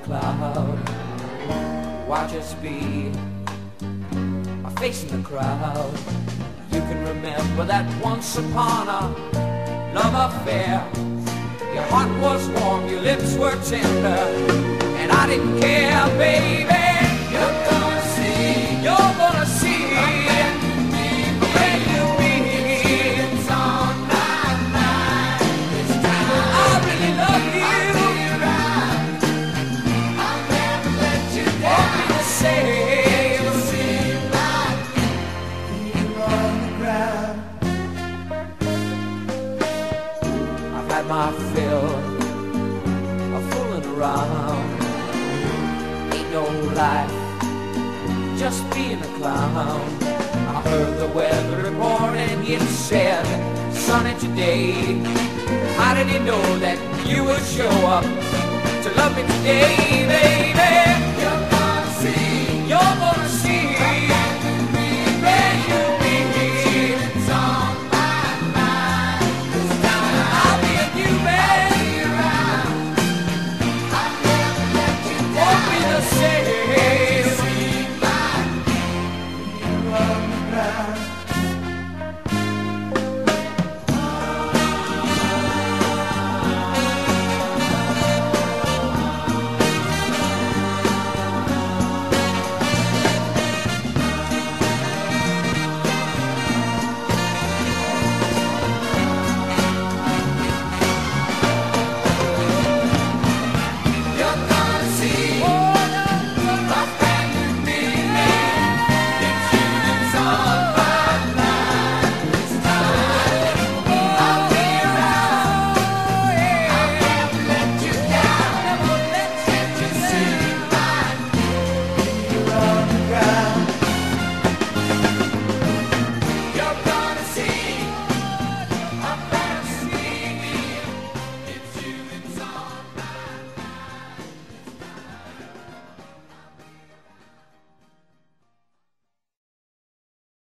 cloud. Why just be my face in the crowd? You can remember that once upon a love affair, your heart was warm, your lips were tender, and I didn't care, baby. You're gonna see, you're gonna see a brand new me. It's on my mind this time. I really love you. I'll never let you down. Want me to say, you seem like you on the ground. I've had my fill of fooling around. Ain't no life, just being a clown. I heard the weather report and it said sunny today. How did he know that you would show up to love me today, baby?